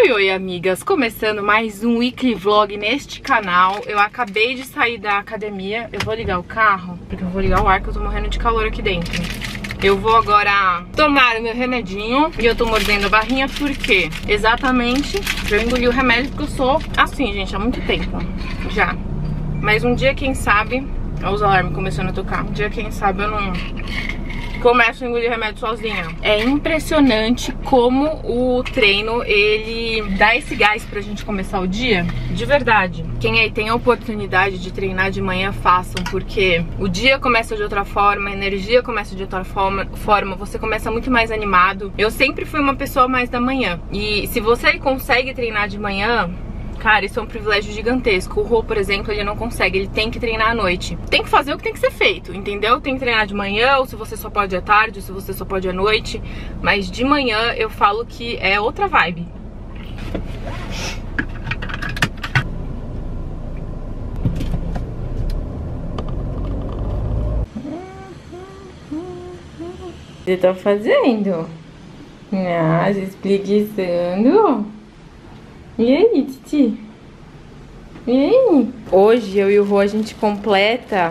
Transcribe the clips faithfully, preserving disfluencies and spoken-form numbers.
Oi, oi, amigas! Começando mais um weekly vlog neste canal. Eu acabei de sair da academia. Eu vou ligar o carro, porque eu vou ligar o ar, que eu tô morrendo de calor aqui dentro. Eu vou agora tomar o meu remedinho. E eu tô mordendo a barrinha porque exatamente eu engoli o remédio, porque eu sou assim, gente, há muito tempo já. Mas um dia, quem sabe... Olha os alarmes começando a tocar. Um dia, quem sabe, eu não... começo a engolir remédio sozinha. É impressionante como o treino, ele dá esse gás pra gente começar o dia. De verdade. Quem aí tem a oportunidade de treinar de manhã, façam. Porque o dia começa de outra forma, a energia começa de outra forma, forma você começa muito mais animado. Eu sempre fui uma pessoa mais da manhã. E se você consegue treinar de manhã... Cara, isso é um privilégio gigantesco. O Rô, por exemplo, ele não consegue, ele tem que treinar à noite. Tem que fazer o que tem que ser feito, entendeu? Tem que treinar de manhã, ou se você só pode à tarde, ou se você só pode à noite. Mas de manhã eu falo que é outra vibe. Você tá fazendo? Ah, se espreguiçando. E aí, Titi? E aí? Hoje eu e o Rô, a gente completa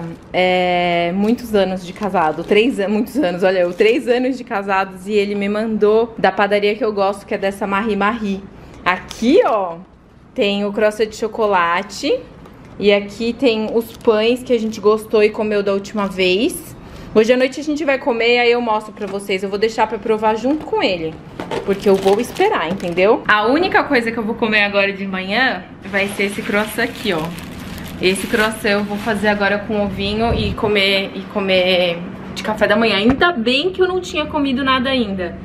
é, muitos anos de casado. Três anos, muitos anos, olha, eu três anos de casados. E ele me mandou da padaria que eu gosto, que é dessa Marie Marie. Aqui, ó, tem o croissant de chocolate. E aqui tem os pães que a gente gostou e comeu da última vez. Hoje à noite a gente vai comer, aí eu mostro pra vocês. Eu vou deixar pra provar junto com ele, porque eu vou esperar, entendeu? A única coisa que eu vou comer agora de manhã vai ser esse croissant aqui, ó. Esse croissant eu vou fazer agora com ovinho e comer, e comer de café da manhã. Ainda bem que eu não tinha comido nada ainda.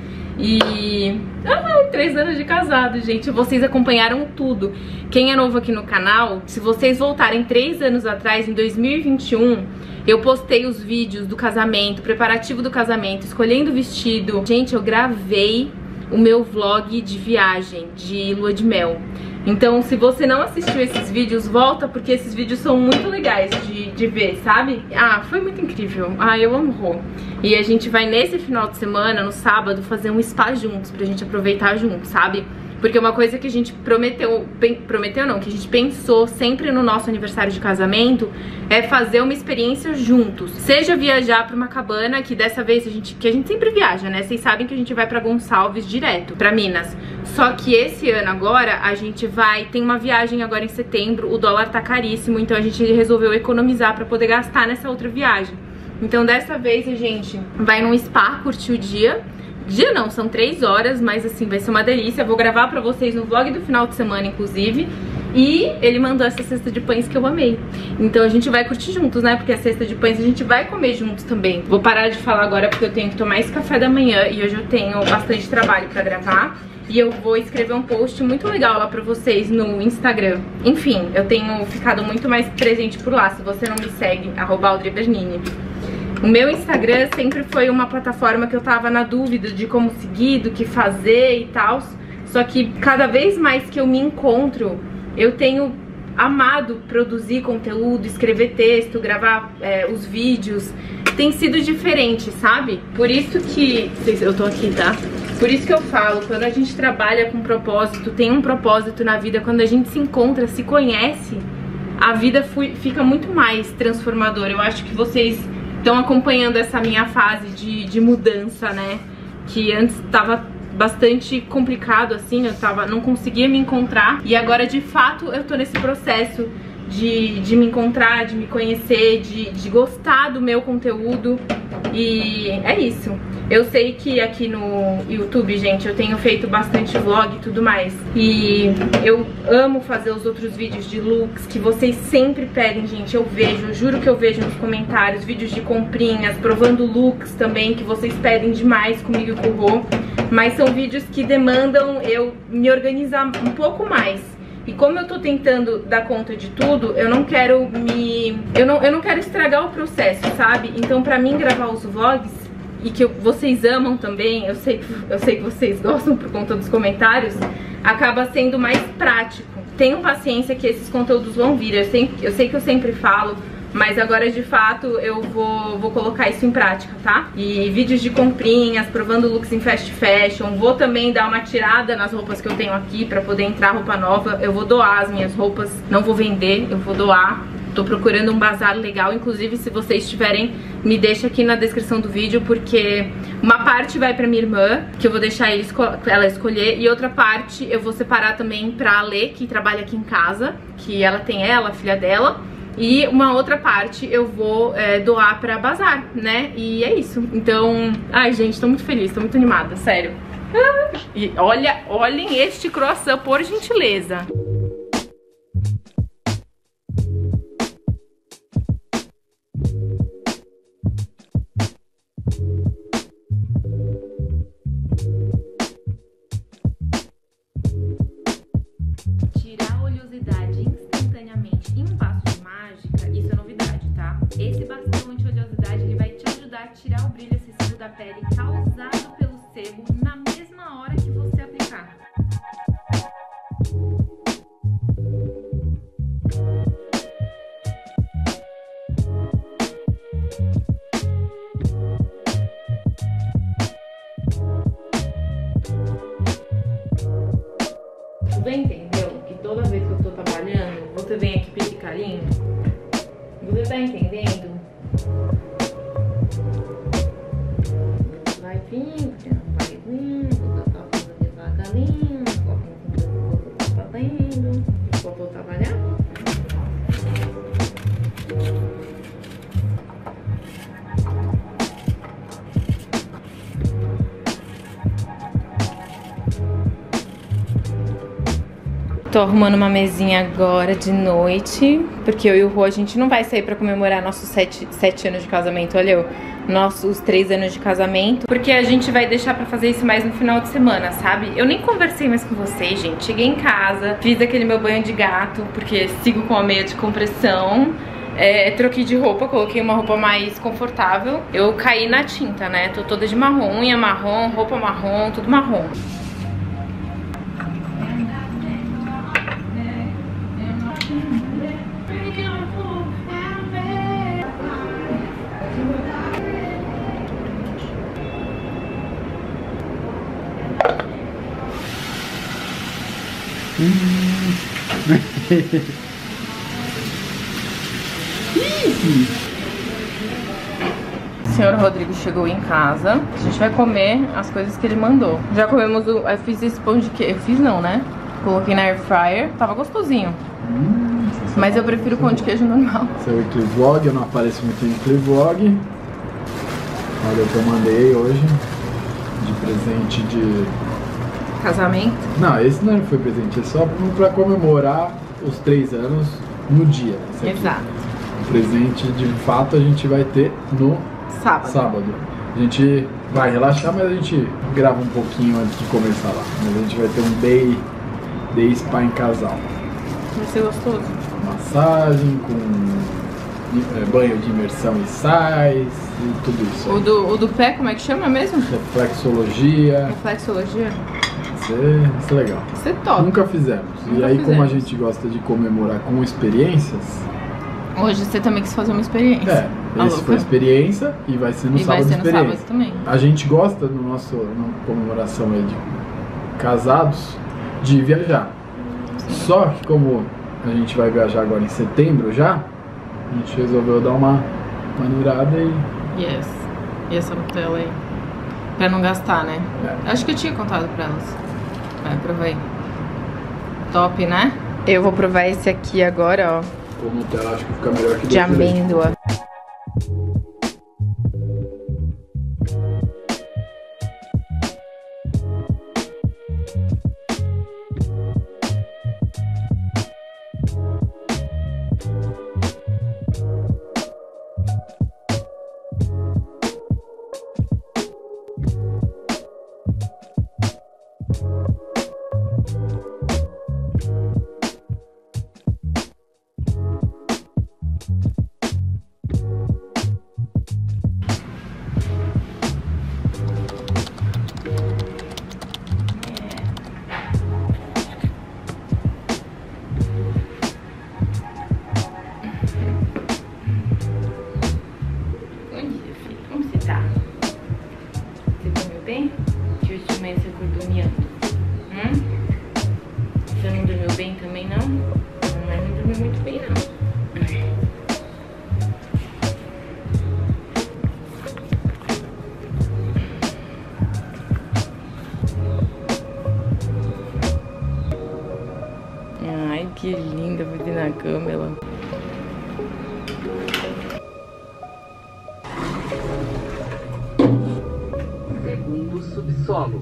E... ah, três anos de casado, gente. Vocês acompanharam tudo. Quem é novo aqui no canal, se vocês voltarem três anos atrás, em dois mil e vinte e um, eu postei os vídeos do casamento, preparativo do casamento, escolhendo o vestido. Gente, eu gravei o meu vlog de viagem, de lua de mel. Então, se você não assistiu esses vídeos, volta, porque esses vídeos são muito legais de, de ver, sabe? Ah, foi muito incrível. Ah, eu amo o Rô. E a gente vai nesse final de semana, no sábado, fazer um spa juntos, pra gente aproveitar juntos, sabe? Porque uma coisa que a gente prometeu, prometeu não, que a gente pensou sempre no nosso aniversário de casamento é fazer uma experiência juntos. Seja viajar pra uma cabana, que dessa vez a gente, que a gente sempre viaja, né? Vocês sabem que a gente vai pra Gonçalves direto, pra Minas. Só que esse ano agora a gente vai, tem uma viagem agora em setembro, o dólar tá caríssimo, então a gente resolveu economizar pra poder gastar nessa outra viagem. Então dessa vez a gente vai num spa, curtir o dia. Dia não, são três horas, mas assim, vai ser uma delícia. Eu vou gravar pra vocês no vlog do final de semana, inclusive. E ele mandou essa cesta de pães que eu amei. Então a gente vai curtir juntos, né? Porque a cesta de pães a gente vai comer juntos também. Vou parar de falar agora porque eu tenho que tomar esse café da manhã. E hoje eu tenho bastante trabalho pra gravar. E eu vou escrever um post muito legal lá pra vocês no Instagram. Enfim, eu tenho ficado muito mais presente por lá. Se você não me segue, arroba Audrey Bernini. O meu Instagram sempre foi uma plataforma que eu tava na dúvida de como seguir, do que fazer e tal. Só que cada vez mais que eu me encontro, eu tenho amado produzir conteúdo, escrever texto, gravar é, os vídeos. Tem sido diferente, sabe? Por isso que... Eu tô aqui, tá? Por isso que eu falo, quando a gente trabalha com propósito, tem um propósito na vida, quando a gente se encontra, se conhece, a vida fica muito mais transformadora. Eu acho que vocês... estão acompanhando essa minha fase de, de mudança, né? Que antes tava bastante complicado, assim, eu tava, não conseguia me encontrar. E agora, de fato, eu tô nesse processo de, de me encontrar, de me conhecer, de, de gostar do meu conteúdo. E é isso. Eu sei que aqui no YouTube, gente, eu tenho feito bastante vlog e tudo mais. E eu amo fazer os outros vídeos de looks que vocês sempre pedem, gente. Eu vejo, eu juro que eu vejo nos comentários vídeos de comprinhas, provando looks também, que vocês pedem demais comigo e com o Rô. Mas são vídeos que demandam eu me organizar um pouco mais. E como eu tô tentando dar conta de tudo, eu não quero me... Eu não, eu não quero estragar o processo, sabe? Então pra mim gravar os vlogs, e que eu, vocês amam também, eu sei, eu sei que vocês gostam por conta dos comentários, acaba sendo mais prático. Tenham paciência que esses conteúdos vão vir, eu sei, eu sei que eu sempre falo, Mas agora, de fato, eu vou, vou colocar isso em prática, tá? E vídeos de comprinhas, provando looks em fast fashion. Vou também dar uma tirada nas roupas que eu tenho aqui pra poder entrar roupa nova. Eu vou doar as minhas roupas, não vou vender, eu vou doar. Tô procurando um bazar legal, inclusive se vocês tiverem, me deixa aqui na descrição do vídeo, porque uma parte vai pra minha irmã, que eu vou deixar ela escolher, e outra parte eu vou separar também pra Lê, que trabalha aqui em casa, que ela tem ela, a filha dela, e uma outra parte eu vou é, doar pra bazar, né? E é isso. Então, ai gente, tô muito feliz, tô muito animada, sério. E olha, olhem este croissant, por gentileza. Tirar a oleosidade instantaneamente em um vaso de mágica, isso é novidade, tá? Esse bastão anti-oleosidade, ele vai te ajudar a tirar o brilho excessivo da pele causado pelo sebo na mesma hora que você aplicar. Você entendeu que toda vez que eu tô trabalhando, você vem aqui pedir carinho? Você tá entendendo? Vai vindo, porque não vai vindo, você tá fazendo devagarinho, você tá fazendo, enquanto eu trabalhar. Tô arrumando uma mesinha agora de noite, porque eu e o Rô, a gente não vai sair pra comemorar nossos sete, sete anos de casamento, olha eu, nossos três anos de casamento, porque a gente vai deixar pra fazer isso mais no final de semana, sabe? Eu nem conversei mais com vocês, gente, cheguei em casa, fiz aquele meu banho de gato, porque sigo com a meia de compressão, é, troquei de roupa, coloquei uma roupa mais confortável, eu caí na tinta, né? Tô toda de marrom, unha marrom, roupa marrom, tudo marrom. O senhor Rodrigo chegou em casa. A gente vai comer as coisas que ele mandou. Já comemos o... Eu fiz esse pão de queijo. Eu fiz não, né? Coloquei na air fryer. Tava gostosinho. Hum, mas eu prefiro o pão de queijo normal. Seu weekly vlog, eu não apareço muito em weekly vlog. Olha o que eu mandei hoje de presente de... Casamento? Não, esse não foi presente, é só pra comemorar os três anos no dia. Exato. O presente de fato a gente vai ter no sábado. sábado. A gente vai relaxar, mas a gente grava um pouquinho antes de começar lá. Mas a gente vai ter um day, day spa em casal. Vai ser gostoso. Massagem, com é, banho de imersão e sais e tudo isso. O do, o do pé, como é que chama mesmo? Reflexologia. Reflexologia? Isso é, isso é legal. Isso é top. Nunca fizemos. Nunca e aí, fizemos. como a gente gosta de comemorar com experiências... Hoje você também quis fazer uma experiência. É, Tá esse louca? foi a experiência e vai ser no E vai sábado ser no experiência. sábado também. A gente gosta, no nosso na comemoração aí de casados, de viajar. Só que como a gente vai viajar agora em setembro já, a gente resolveu dar uma maneirada e... Yes. E essa Nutella aí? Pra não gastar, né? É. Acho que eu tinha contado pra elas. Vai, prova aí. Top, né? Eu vou provar esse aqui agora, ó. O Nutella acho que fica melhor que De doce de leite. amêndoa. tá. Você dormiu bem? Que hoje de manhã você acordou miando. Hum? Você não dormiu bem também, não? Mas não dormiu muito bem, não. Ai, que linda você na cama, ela. Segundo subsolo.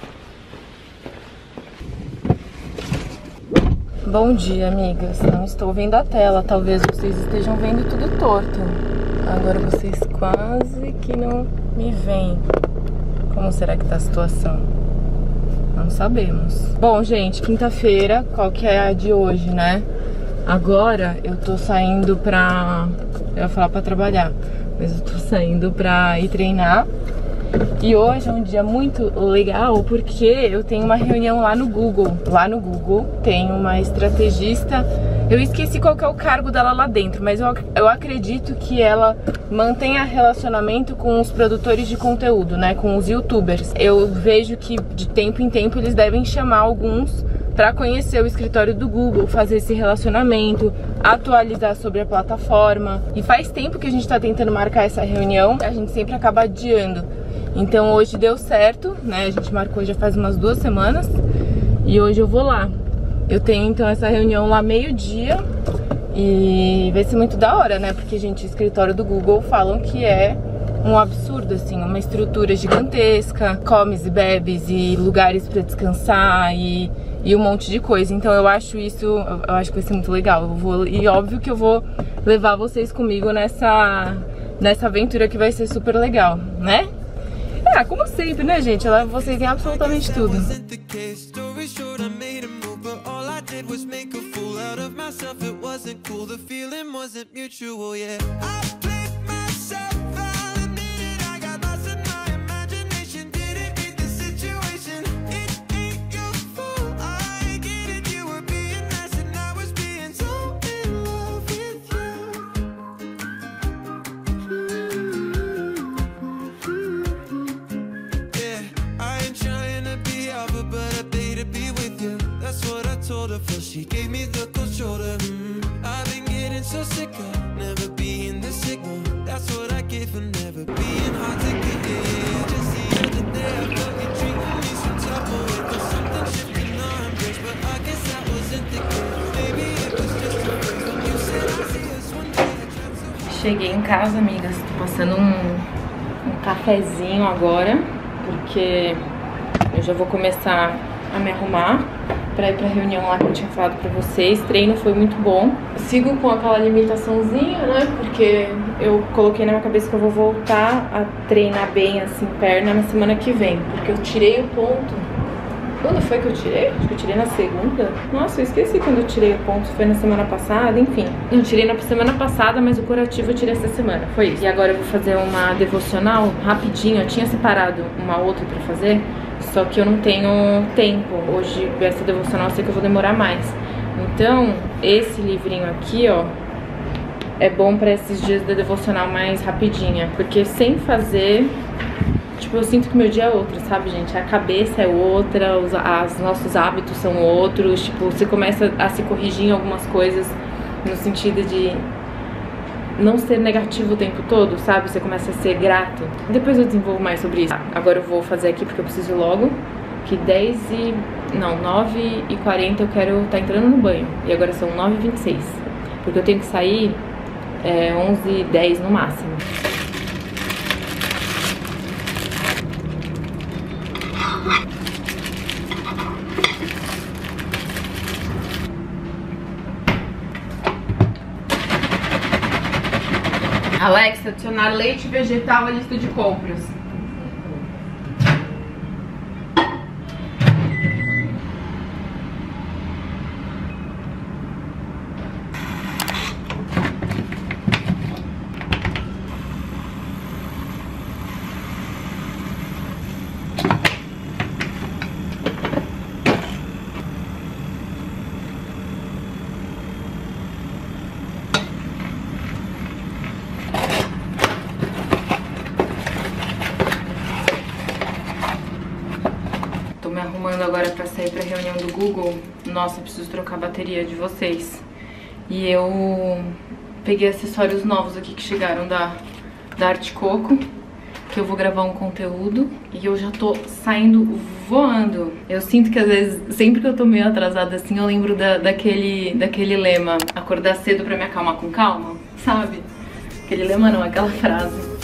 Bom dia, amigas. Não estou vendo a tela. Talvez vocês estejam vendo tudo torto. Agora vocês quase que não me veem. Como será que tá a situação? Não sabemos. Bom, gente, quinta-feira, qual que é a de hoje, né? Agora eu tô saindo pra... Eu ia falar pra trabalhar, mas eu tô saindo pra ir treinar. E hoje é um dia muito legal porque eu tenho uma reunião lá no Google. Lá no Google tem uma estrategista. Eu esqueci qual que é o cargo dela lá dentro, mas eu, eu acredito que ela mantenha relacionamento com os produtores de conteúdo, né? Com os youtubers. Eu vejo que de tempo em tempo eles devem chamar alguns para conhecer o escritório do Google, fazer esse relacionamento, atualizar sobre a plataforma. E faz tempo que a gente tá tentando marcar essa reunião, a gente sempre acaba adiando. Então hoje deu certo, né? A gente marcou já faz umas duas semanas e hoje eu vou lá. Eu tenho então essa reunião lá meio-dia e vai ser muito da hora, né? Porque, gente, o escritório do Google falam que é um absurdo, assim, uma estrutura gigantesca, comes e bebes e lugares pra descansar e, e um monte de coisa. Então eu acho isso, eu acho que vai ser muito legal. Eu vou, e óbvio que eu vou levar vocês comigo nessa, nessa aventura que vai ser super legal, né? Ah, como sempre, né, gente? Eu levo vocês em absolutamente tudo. She gave me the cold shoulder. mm. I've been getting so sick of never being the signal. That's what I get for never being hard to get. Just the other day I felt you treating me some type of way. But something shifting on bridge, but I guess that wasn't the case. Maybe it was just a phrase when you said I see us one day. I tried so. Cheguei em casa, amigas. Tô passando um, um cafezinho agora, porque eu já vou começar a me arrumar pra ir pra reunião lá que eu tinha falado pra vocês. Treino foi muito bom. Sigo com aquela limitaçãozinha, né? Porque eu coloquei na minha cabeça que eu vou voltar a treinar bem, assim, perna na semana que vem. Porque eu tirei o ponto. Quando foi que eu tirei? Acho que eu tirei na segunda. Nossa, eu esqueci quando eu tirei o ponto. Foi na semana passada, enfim. Eu tirei na semana passada, mas o curativo eu tirei essa semana. Foi isso. E agora eu vou fazer uma devocional rapidinho. Eu tinha separado uma outra pra fazer, só que eu não tenho tempo. Hoje, essa devocional, eu sei que eu vou demorar mais. Então, esse livrinho aqui, ó, é bom pra esses dias da devocional mais rapidinha. Porque sem fazer, tipo, eu sinto que meu dia é outro, sabe, gente? A cabeça é outra, os as, nossos hábitos são outros. Tipo, você começa a se corrigir em algumas coisas no sentido de não ser negativo o tempo todo, sabe? Você começa a ser grato. Depois eu desenvolvo mais sobre isso. Agora eu vou fazer aqui porque eu preciso logo. Que dez e... não, nove e quarenta eu quero estar entrando no banho. E agora são nove e vinte e seis. Porque eu tenho que sair é, onze e dez no máximo. Alexa, adicionar leite vegetal à lista de compras. me arrumando agora pra sair pra reunião do Google. Nossa, eu preciso trocar a bateria de vocês. E eu peguei acessórios novos aqui que chegaram da, da Arte Coco, que eu vou gravar um conteúdo e eu já tô saindo voando. Eu sinto que às vezes, sempre que eu tô meio atrasada assim, eu lembro da, daquele, daquele lema: acordar cedo pra me acalmar com calma, sabe? Aquele lema não, aquela frase.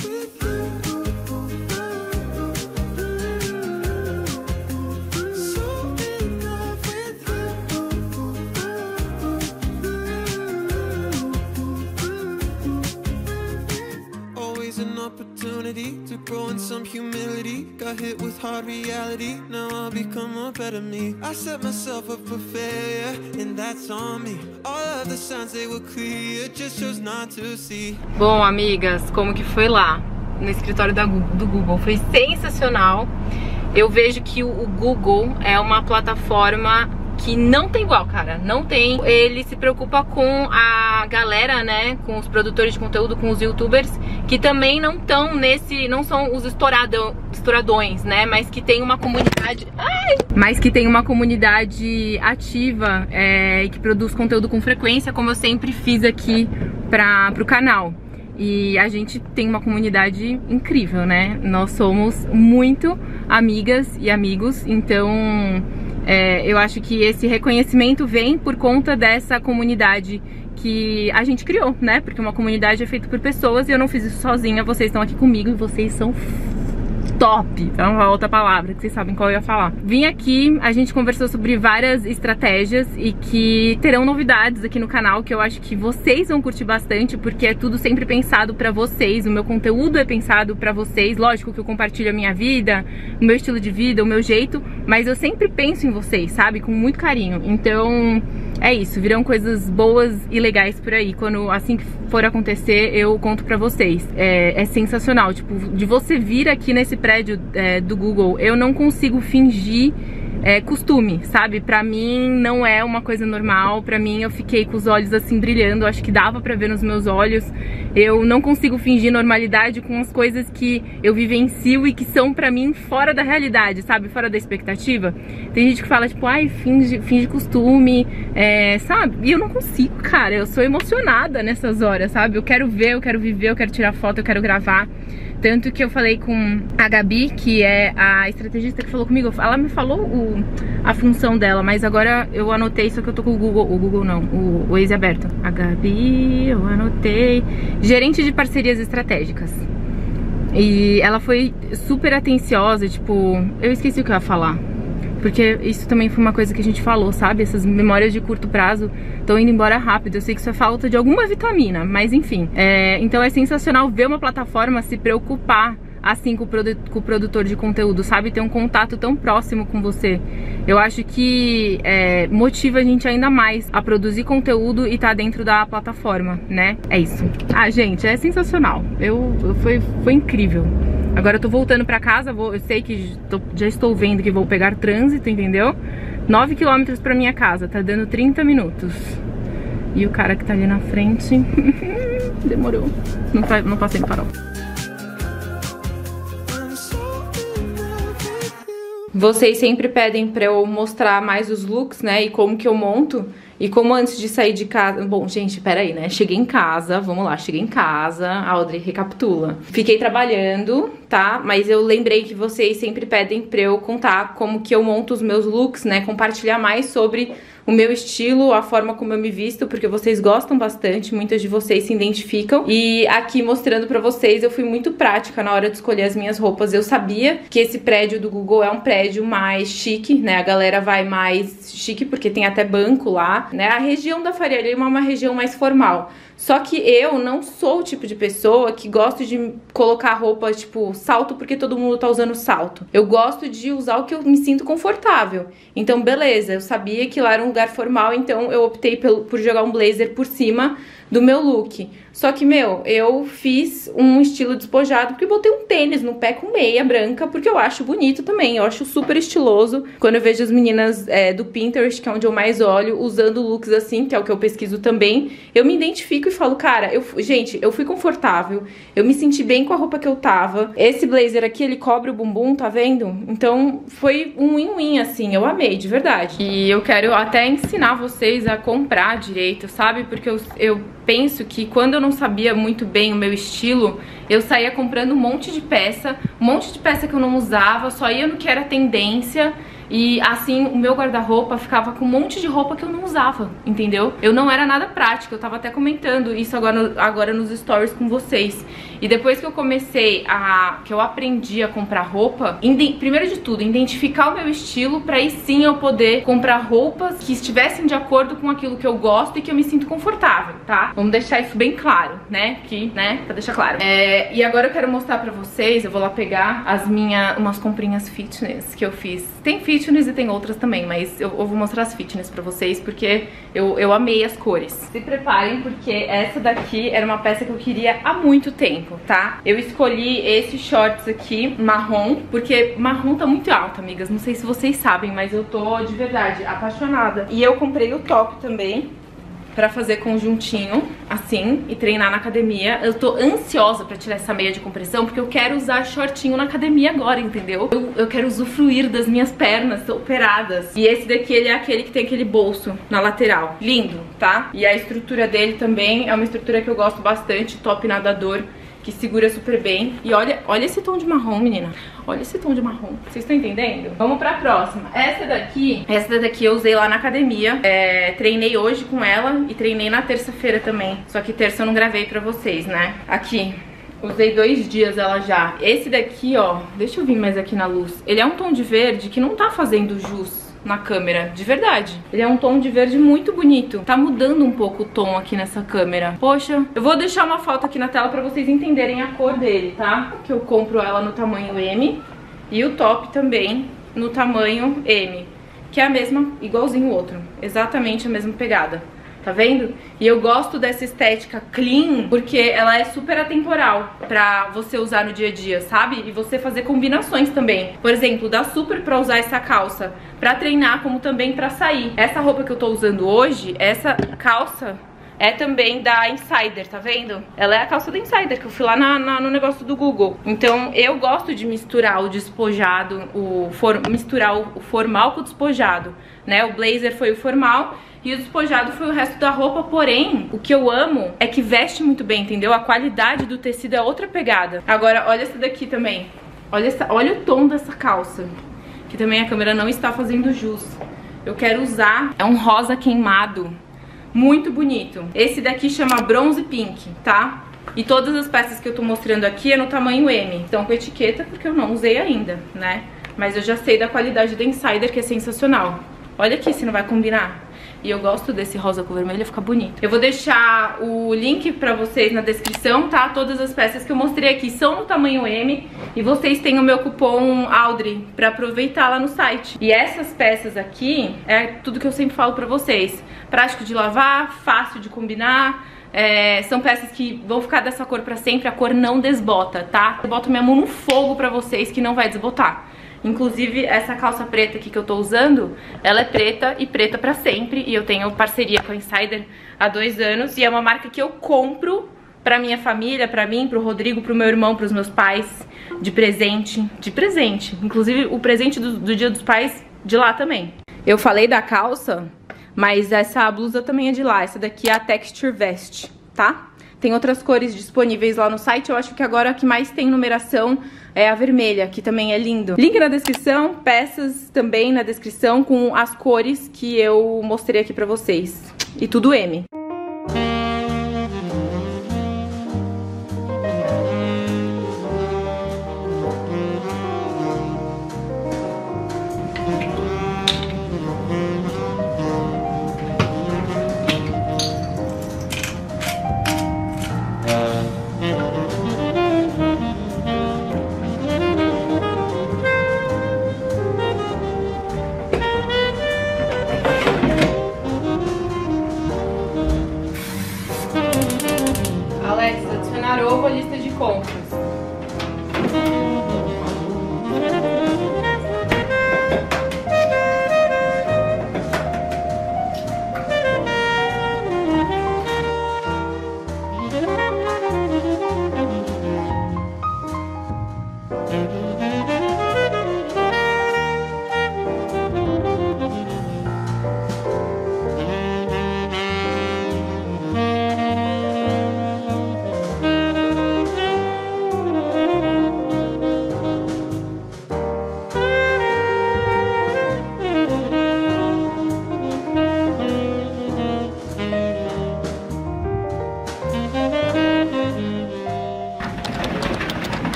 To grow in some humility, got hit with hard reality. Now I'll become a better me. I set myself up for failure, and that's on me. All of the signs they were clear, just chose not to see. Bom, amigas, como que foi lá no escritório da, do Google? Foi sensacional. Eu vejo que o, o Google é uma plataforma que não tem igual, cara, não tem. Ele se preocupa com a galera, né, com os produtores de conteúdo, com os youtubers, que também não estão nesse, não são os estourado, estouradões, né, mas que tem uma comunidade, ai, mas que tem uma comunidade ativa é, e que produz conteúdo com frequência, como eu sempre fiz aqui para pro canal. E a gente tem uma comunidade incrível, né, nós somos muito amigas e amigos, então É, eu acho que esse reconhecimento vem por conta dessa comunidade que a gente criou, né? Porque uma comunidade é feita por pessoas e eu não fiz isso sozinha, vocês estão aqui comigo e vocês são top, então é outra palavra que vocês sabem qual eu ia falar. Vim aqui, a gente conversou sobre várias estratégias e que terão novidades aqui no canal que eu acho que vocês vão curtir bastante, porque é tudo sempre pensado pra vocês, o meu conteúdo é pensado pra vocês. Lógico que eu compartilho a minha vida, o meu estilo de vida, o meu jeito, mas eu sempre penso em vocês, sabe? Com muito carinho. Então é isso, virão coisas boas e legais por aí. Quando assim que for acontecer, eu conto pra vocês. É, é sensacional, tipo, de você vir aqui nesse prédio é, do Google, eu não consigo fingir é, costume, sabe? Pra mim não é uma coisa normal, pra mim eu fiquei com os olhos assim brilhando, acho que dava pra ver nos meus olhos. Eu não consigo fingir normalidade com as coisas que eu vivencio e que são pra mim fora da realidade, sabe? Fora da expectativa. Tem gente que fala tipo, ai, finge, finge costume, é, sabe? E eu não consigo, cara, eu sou emocionada nessas horas, sabe? Eu quero ver, eu quero viver, eu quero tirar foto, eu quero gravar. Tanto que eu falei com a Gabi, que é a estrategista que falou comigo, ela me falou o, a função dela, mas agora eu anotei, só que eu tô com o Google, o Google não, o, o Waze aberto. A Gabi, eu anotei, gerente de parcerias estratégicas. E ela foi super atenciosa, tipo, eu esqueci o que eu ia falar. Porque isso também foi uma coisa que a gente falou, sabe? Essas memórias de curto prazo estão indo embora rápido. Eu sei que isso é falta de alguma vitamina, mas enfim. É, então é sensacional ver uma plataforma se preocupar assim com o, produ com o produtor de conteúdo, sabe? Ter um contato tão próximo com você. Eu acho que é, motiva a gente ainda mais a produzir conteúdo e tá dentro da plataforma, né? É isso. Ah, gente, é sensacional. Eu, eu foi, foi incrível. Agora eu tô voltando pra casa, vou, eu sei que tô, já estou vendo que vou pegar trânsito, entendeu? nove quilômetros pra minha casa, tá dando trinta minutos. E o cara que tá ali na frente, demorou, não, não passei no farol. Vocês sempre pedem pra eu mostrar mais os looks, né, e como que eu monto. E como antes de sair de casa... Bom, gente, peraí, né? Cheguei em casa, vamos lá, cheguei em casa. A Audrey recapitula. Fiquei trabalhando, tá? Mas eu lembrei que vocês sempre pedem pra eu contar como que eu monto os meus looks, né? Compartilhar mais sobre o meu estilo, a forma como eu me visto, porque vocês gostam bastante, muitas de vocês se identificam. E aqui mostrando pra vocês, eu fui muito prática na hora de escolher as minhas roupas. Eu sabia que esse prédio do Google é um prédio mais chique, né? A galera vai mais chique porque tem até banco lá, né? A região da Faria Lima é uma região mais formal. Só que eu não sou o tipo de pessoa que gosto de colocar roupa, tipo, salto porque todo mundo tá usando salto. Eu gosto de usar o que eu me sinto confortável. Então, beleza, eu sabia que lá era um lugar formal, então eu optei por jogar um blazer por cima do meu look. Só que, meu, eu fiz um estilo despojado porque eu botei um tênis no pé com meia branca, porque eu acho bonito também, eu acho super estiloso. Quando eu vejo as meninas é, do Pinterest, que é onde eu mais olho, usando looks assim, que é o que eu pesquiso também, eu me identifico e falo, cara, eu, gente, eu fui confortável, eu me senti bem com a roupa que eu tava. Esse blazer aqui, ele cobre o bumbum, tá vendo? Então, foi um win-win, assim, eu amei, de verdade. E eu quero até ensinar vocês a comprar direito, sabe? Porque eu, eu penso que quando eu não sabia muito bem o meu estilo, eu saía comprando um monte de peça, um monte de peça que eu não usava, só ia no que era tendência. E assim, o meu guarda-roupa ficava com um monte de roupa que eu não usava, entendeu? Eu não era nada prática, eu tava até comentando isso agora, agora nos stories com vocês. E depois que eu comecei a... que eu aprendi a comprar roupa, primeiro de tudo, identificar o meu estilo, pra aí sim eu poder comprar roupas que estivessem de acordo com aquilo que eu gosto e que eu me sinto confortável, tá? Vamos deixar isso bem claro, né? Que, né? Pra deixar claro. É, e agora eu quero mostrar pra vocês, eu vou lá pegar as minhas, umas comprinhas fitness que eu fiz. Tem fitness e tem outras também, mas eu, eu vou mostrar as fitness pra vocês porque eu, eu amei as cores. Se preparem porque essa daqui era uma peça que eu queria há muito tempo, tá? Eu escolhi esse shorts aqui, marrom, porque marrom tá muito alto, amigas. Não sei se vocês sabem, mas eu tô de verdade apaixonada. E eu comprei o top também pra fazer conjuntinho, assim, e treinar na academia. Eu tô ansiosa pra tirar essa meia de compressão, porque eu quero usar shortinho na academia agora, entendeu? Eu, eu quero usufruir das minhas pernas operadas. E esse daqui, ele é aquele que tem aquele bolso na lateral. Lindo, tá? E a estrutura dele também é uma estrutura que eu gosto bastante, top nadador, que segura super bem. E olha, olha esse tom de marrom, menina. Olha esse tom de marrom. Vocês estão entendendo? Vamos pra próxima. Essa daqui, essa daqui eu usei lá na academia. É, treinei hoje com ela e treinei na terça-feira também. Só que terça eu não gravei pra vocês, né? Aqui. Usei dois dias ela já. Esse daqui, ó, deixa eu vir mais aqui na luz. Ele é um tom de verde que não tá fazendo jus na câmera, de verdade. Ele é um tom de verde muito bonito. Tá mudando um pouco o tom aqui nessa câmera. Poxa, eu vou deixar uma foto aqui na tela pra vocês entenderem a cor dele, tá? Que eu compro ela no tamanho M e o top também no tamanho M, que é a mesma, igualzinho o outro, exatamente a mesma pegada. Tá vendo? E eu gosto dessa estética clean porque ela é super atemporal pra você usar no dia a dia, sabe? E você fazer combinações também. Por exemplo, dá super pra usar essa calça pra treinar, como também pra sair. Essa roupa que eu tô usando hoje, essa calça é também da Insider, tá vendo? Ela é a calça da Insider, que eu fui lá na, na, no negócio do Google. Então eu gosto de misturar o despojado, o for, misturar o, o formal com o despojado, né? O blazer foi o formal e o despojado foi o resto da roupa, porém, o que eu amo é que veste muito bem, entendeu? A qualidade do tecido é outra pegada. Agora, olha essa daqui também. Olha, essa, olha o tom dessa calça, que também a câmera não está fazendo jus. Eu quero usar, é um rosa queimado, muito bonito. Esse daqui chama Bronze Pink, tá? E todas as peças que eu tô mostrando aqui é no tamanho M. Estão com etiqueta porque eu não usei ainda, né? Mas eu já sei da qualidade da Insider, que é sensacional. Olha aqui se não vai combinar. E eu gosto desse rosa com vermelho, fica bonito. Eu vou deixar o link pra vocês na descrição, tá? Todas as peças que eu mostrei aqui são no tamanho M. E vocês têm o meu cupom Audrey pra aproveitar lá no site. E essas peças aqui é tudo que eu sempre falo pra vocês. Prático de lavar, fácil de combinar. É, são peças que vão ficar dessa cor pra sempre, a cor não desbota, tá? Eu boto minha mão no fogo pra vocês que não vai desbotar. Inclusive, essa calça preta aqui que eu tô usando, ela é preta e preta pra sempre. E eu tenho parceria com a Insider há dois anos. E é uma marca que eu compro pra minha família, pra mim, pro Rodrigo, pro meu irmão, pros meus pais, de presente. De presente. Inclusive, o presente do, do Dia dos Pais de lá também. Eu falei da calça, mas essa blusa também é de lá. Essa daqui é a Texture Vest, tá? Tem outras cores disponíveis lá no site. Eu acho que agora a que mais tem numeração é a vermelha, que também é lindo. Link na descrição, peças também na descrição com as cores que eu mostrei aqui pra vocês. E tudo M.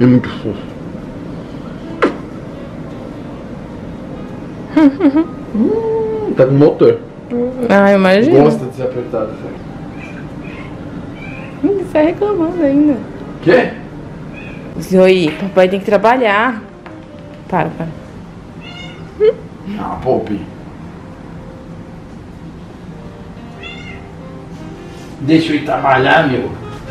É muito fofo. hum, tá com motor. Ah, eu imagino. Gosta de ser apertado, velho. Hum, você tá reclamando ainda. Quê? Zoe, papai tem que trabalhar. Para, para. Ah, Poppy. Deixa eu ir trabalhar, meu.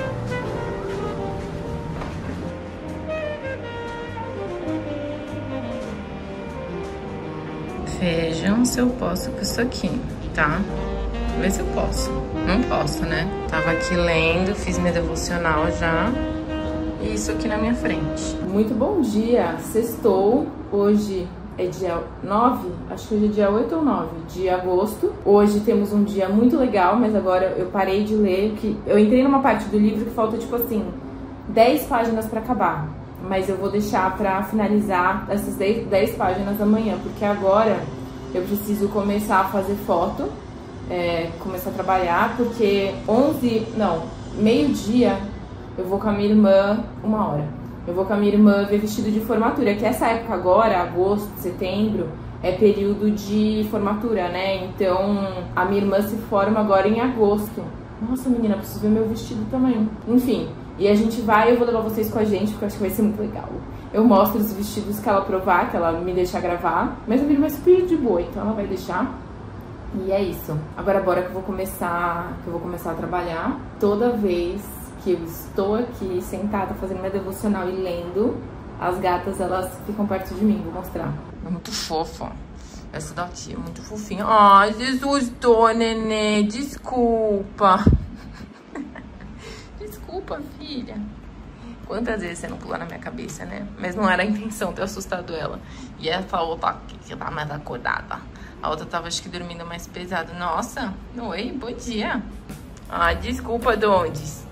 Vejam se eu posso com isso aqui, tá? Vê se eu posso. Não posso, né? Tava aqui lendo, fiz minha devocional já. E isso aqui na minha frente. Muito bom dia, sextou. Hoje é dia nove, acho que hoje é dia oito ou nove de agosto. Hoje temos um dia muito legal, mas agora eu parei de ler, que eu entrei numa parte do livro que falta tipo assim, dez páginas pra acabar. Mas eu vou deixar pra finalizar essas dez páginas amanhã, porque agora eu preciso começar a fazer foto, é, começar a trabalhar, porque onze, não, meio-dia eu vou com a minha irmã, uma hora. Eu vou com a minha irmã ver vestido de formatura, que essa época agora, agosto, setembro, é período de formatura, né? Então, a minha irmã se forma agora em agosto. Nossa, menina, preciso ver meu vestido também. Enfim, e a gente vai, eu vou levar vocês com a gente, porque eu acho que vai ser muito legal. Eu mostro os vestidos que ela provar, que ela me deixar gravar. Mas a minha irmã é super de boa, então ela vai deixar. E é isso. Agora bora que eu vou começar, que eu vou começar a trabalhar. Toda vez que eu estou aqui sentada fazendo minha devocional e lendo, as gatas, elas ficam perto de mim. Vou mostrar. É muito fofa. Essa daqui é muito fofinha. Ai, Jesus, tô, nenê. Desculpa. Desculpa, filha. Quantas vezes você não pulou na minha cabeça, né? Mas não era a intenção ter assustado ela. E essa outra aqui, que tá mais acordada. A outra tava, acho que, dormindo mais pesado. Nossa, oi, bom dia. Ai, desculpa, Dondes.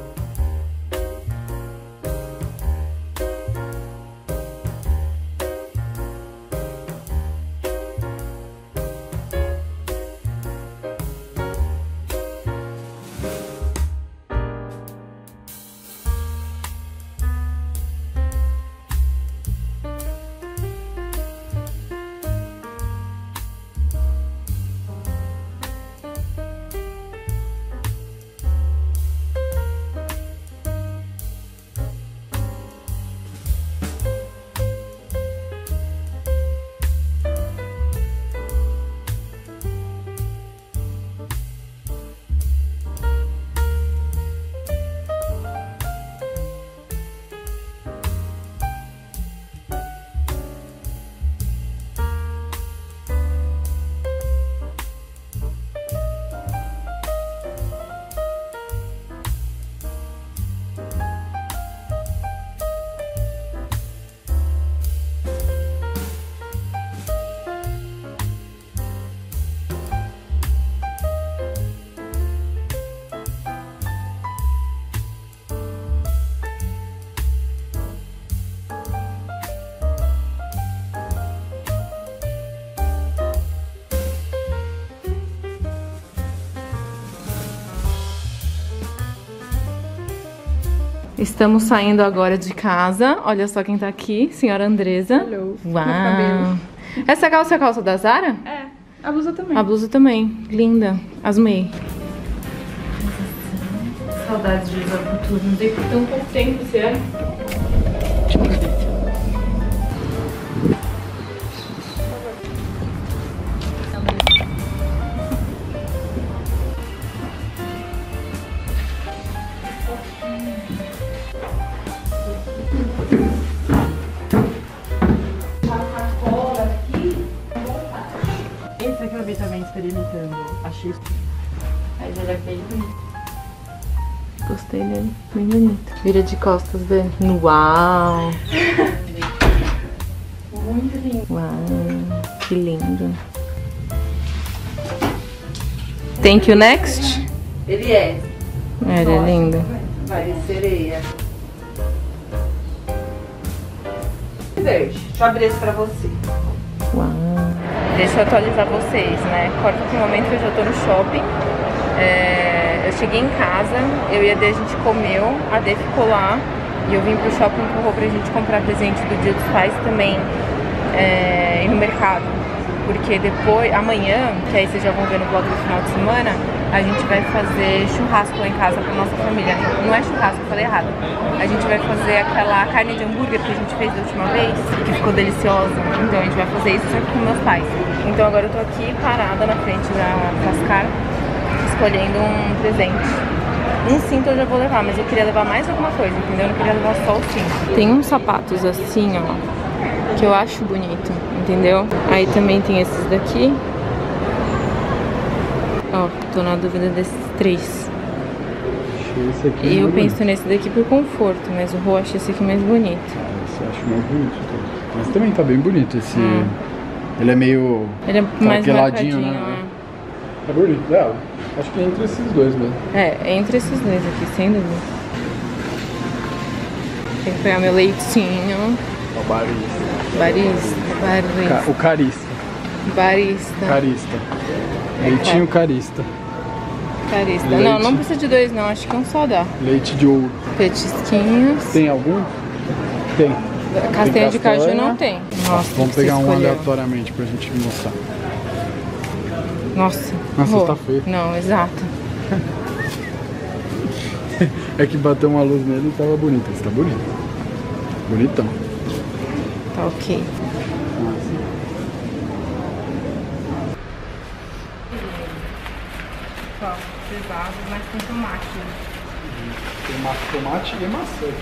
Estamos saindo agora de casa. Olha só quem tá aqui, senhora Andresa. Hello. Uau. Essa calça é a calça da Zara? É, a blusa também. A blusa também, linda. Asmei. Saudades de usar cultura. Não sei por tão pouco tempo, será? Esse aqui eu vi também experimentando. Achei. Mas ele é bem bonito. Gostei dele, bem bonito. Vira de costas dele. Uau! Muito lindo. Uau, que lindo. Thank you, next. Ele é. É, ele é lindo. Vai, sereia. Verde. Deixa eu abrir esse pra você. Uau. Deixa eu atualizar vocês, né? Corta aqui um momento que eu já tô no shopping. É, eu cheguei em casa, eu e a Dê, a gente comeu, a Dê ficou lá E eu vim pro shopping com o Rô pra gente comprar presente do Dia dos Pais também, é, ir no mercado. Porque depois, amanhã, que aí vocês já vão ver no vlog do final de semana, a gente vai fazer churrasco lá em casa pra nossa família. Não é churrasco, eu falei errado. A gente vai fazer aquela carne de hambúrguer que a gente fez da última vez, que ficou deliciosa. Então a gente vai fazer isso sempre com meus pais. Então agora eu tô aqui parada na frente da Flascar, escolhendo um presente. Um cinto eu já vou levar, mas eu queria levar mais alguma coisa, entendeu? Eu não queria levar só o cinto. Tem uns sapatos assim, ó, que eu acho bonito, entendeu? Aí também tem esses daqui. Ó, tô na dúvida desses três. Esse aqui E é eu mais penso bonito. nesse daqui por conforto, mas o Rô acha esse aqui mais bonito. Esse eu acho mais bonito. Tá? Mas também tá bem bonito esse. Hum. Ele é meio Ele é mais craqueladinho, marcadinho, né? É bonito, é. Acho que é entre esses dois mesmo. É, é entre esses dois aqui, sem dúvida. Tem que pegar meu leitinho. O barista. Barista, barista, Ca- O carista. barista, Carista. Leitinho carista. carista. Leite. Não, não precisa de dois não, acho que um só dá. Leite de ouro. Petisquinhos. Tem algum? Tem. Castanha de caju castanha. não tem. Nossa, Vamos você pegar um escolheu. aleatoriamente pra gente mostrar. Nossa. Nossa, Rô. tá feio. Não, exato. É que bateu uma luz nele e tava bonito. Esse tá bonito. Bonitão. Tá ok. Ó, pesado, mas tem tomate. Tem ma- tomate e maçã.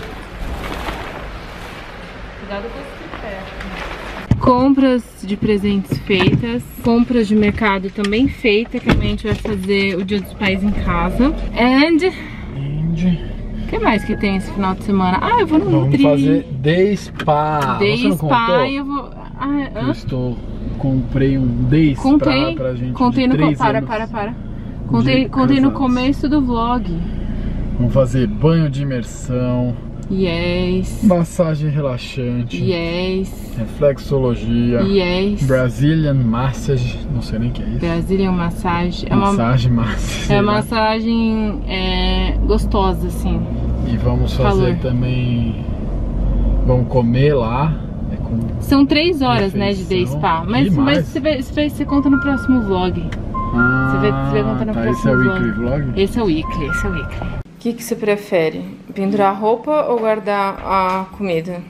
Cuidado com esse pé. Compras de presentes feitas, compras de mercado também feita, que a gente vai fazer o Dia dos Pais em casa. And Indy. o que mais que tem esse final de semana? Ah, eu vou no Vamos Nutri. fazer Day Spa. Day Você não Spa, contou? eu vou. Ah, Eu hã? estou, comprei um Day Spa Contei, pra gente contei de no três para, anos para, para. Contei, de contei no casados. começo do vlog. Vamos fazer banho de imersão, Yes. massagem relaxante, Yes. reflexologia, Yes. Brazilian Massage, não sei nem o que é isso. Brazilian Massage. É uma, Massagem, massagem. é uma massagem é, gostosa, assim. E vamos fazer Calor. também. Vamos comer lá. É com... São três horas, né, de Day Refeição. Spa. Mas, E mas mais? você, vai, você, vai, você conta no próximo vlog. Ah, Você vai, você vai contar no tá, próximo esse é o vlog. weekly vlog? Esse é o weekly, esse é o weekly. O que, que você prefere? Pendurar a roupa ou guardar a comida?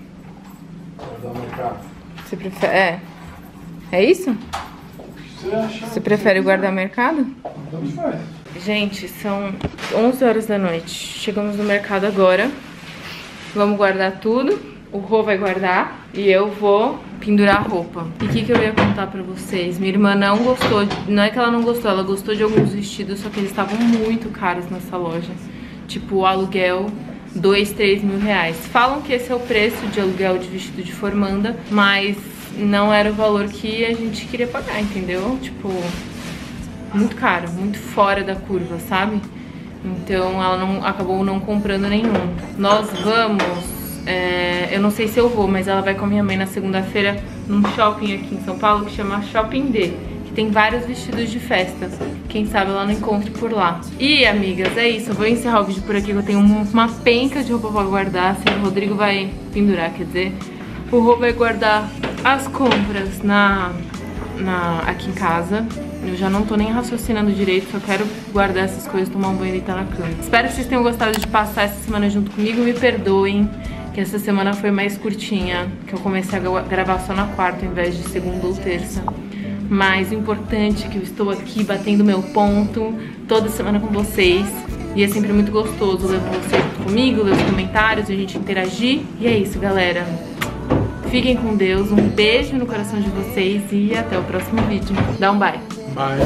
Você prefere... É. É isso? Você acha? Você prefere guardar mercado? Tanto faz. Gente, são onze horas da noite. Chegamos no mercado agora. Vamos guardar tudo. O Rô vai guardar e eu vou pendurar a roupa. E o que, que eu ia contar pra vocês? Minha irmã não gostou, não é que ela não gostou, ela gostou de alguns vestidos, só que eles estavam muito caros nessa loja. Tipo, o aluguel, dois, três mil reais. Falam que esse é o preço de aluguel de vestido de formanda, mas não era o valor que a gente queria pagar, entendeu? Tipo, muito caro, muito fora da curva, sabe? Então ela não, acabou não comprando nenhum. Nós vamos... É, eu não sei se eu vou, mas ela vai com a minha mãe na segunda-feira num shopping aqui em São Paulo que chama Shopping D, que tem vários vestidos de festa. Quem sabe ela não encontre por lá. E, amigas, é isso. Eu vou encerrar o vídeo por aqui, que eu tenho uma penca de roupa pra guardar. Assim, o Rodrigo vai pendurar, quer dizer. O Rô vai guardar as compras na, na, aqui em casa. Eu já não tô nem raciocinando direito, só quero guardar essas coisas, tomar um banho e deitar na cama. Espero que vocês tenham gostado de passar essa semana junto comigo. Me perdoem que essa semana foi mais curtinha, que eu comecei a gravar só na quarta ao invés de segunda ou terça. Mas o importante é que eu estou aqui batendo meu ponto toda semana com vocês. E é sempre muito gostoso ler com vocês junto comigo, ler os comentários, a gente interagir. E é isso, galera. Fiquem com Deus, um beijo no coração de vocês e até o próximo vídeo. Dá um bye. Bye.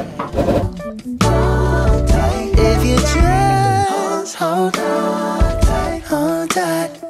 If you just hold on tight, hold tight.